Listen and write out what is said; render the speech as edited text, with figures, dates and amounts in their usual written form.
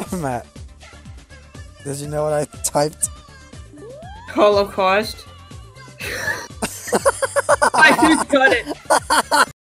Matt, did you know what I typed? Holocaust. I got it.